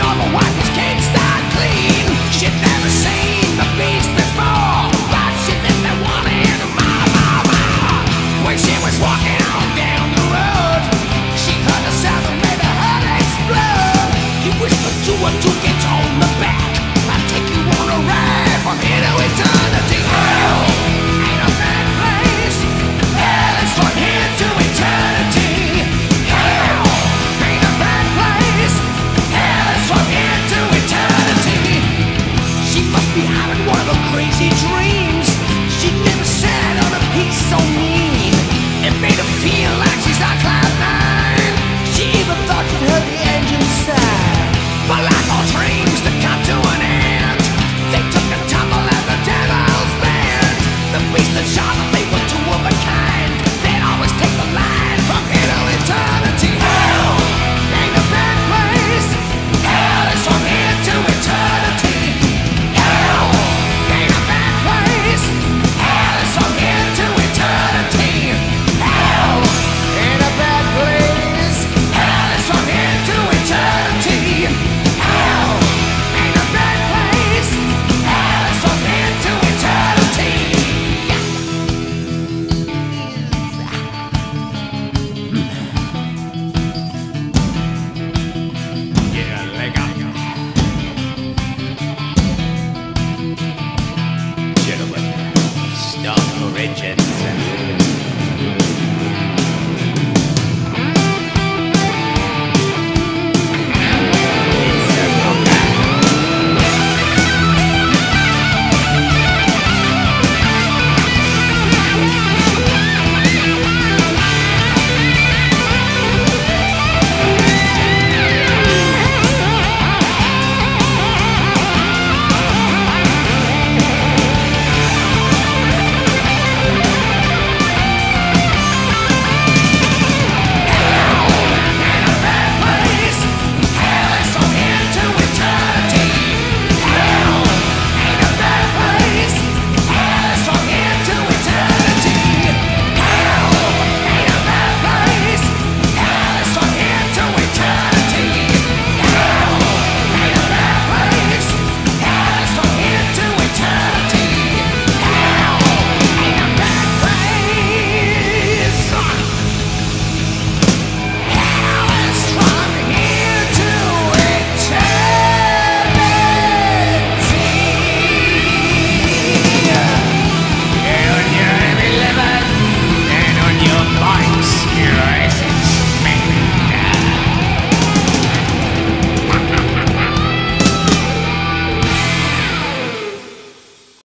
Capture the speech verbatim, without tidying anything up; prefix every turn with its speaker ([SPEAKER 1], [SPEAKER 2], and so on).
[SPEAKER 1] all the wife was can't start clean. She'd never seen the beast before, but she didn't want it, ma, ma, ma. When she was walking on down the road, she heard the sound that made her heart explode. He whispered to her to get on the back, I'll take you on a ride from here to eternity.